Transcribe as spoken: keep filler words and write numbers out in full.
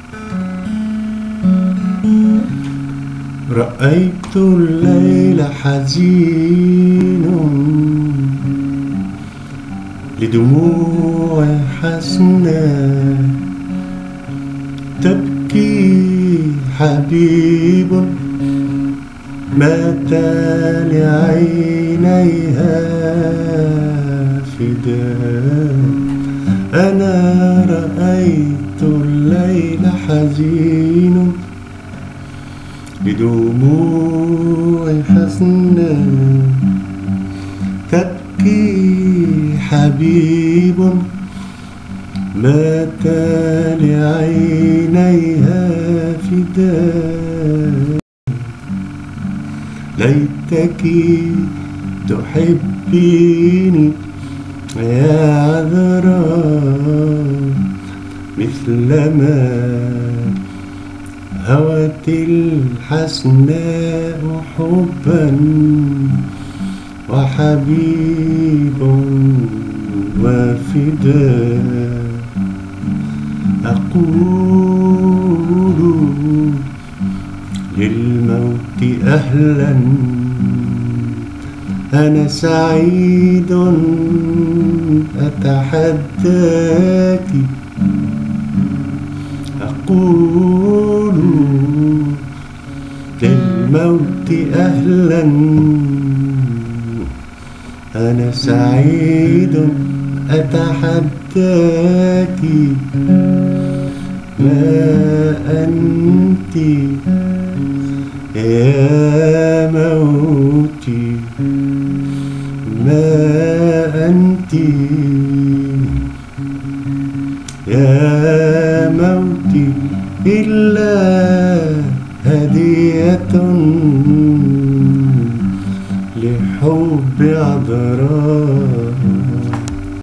رأيت الليل حزين لدموع حسناء تبكي حبيب مات لعينيها فداء. أنا رأيت الليل حزين بدموع حسناء تبكي حبيب مات لعينيها فداء. ليتك تحبيني يا عذراء مثلما هوت الحسناء حبا وحبيب وفداء. أقول للموت أهلا أنا سعيد أتحداك. أقول للموت أهلا أنا سعيد أتحداك. ما أنت يا موتي ما أنت يا موتي إلا هدية لحب عذراء.